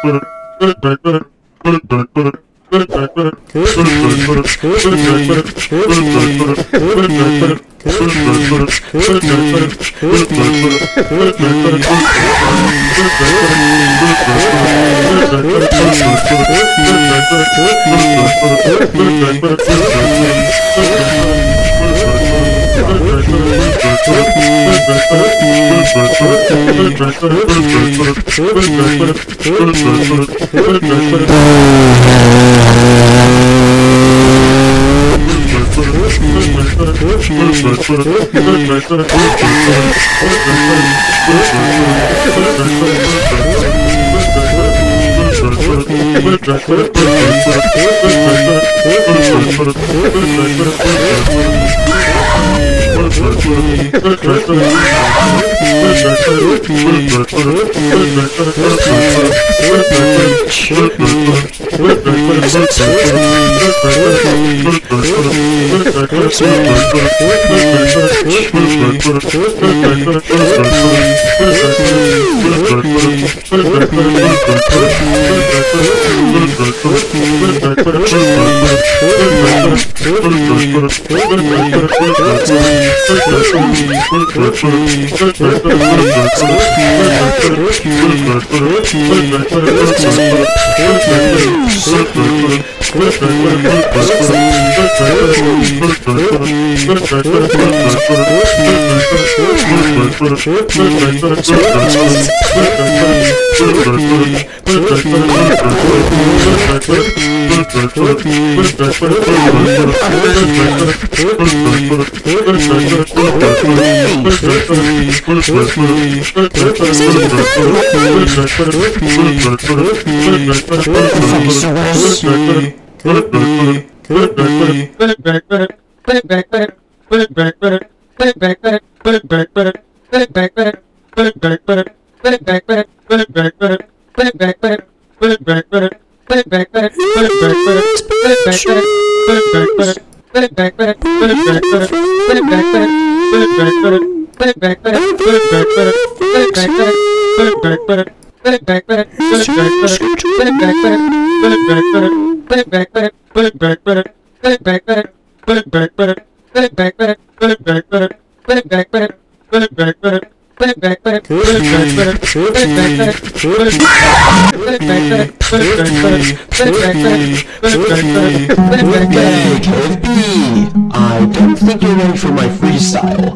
I don't think you're ready for my freestyle.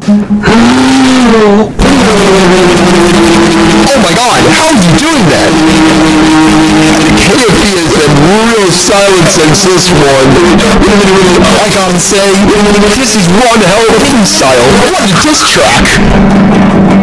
Oh my god, how are you doing that? KFB has been real silent since this one. I gotta say, this is one hell of a freestyle. What a diss track.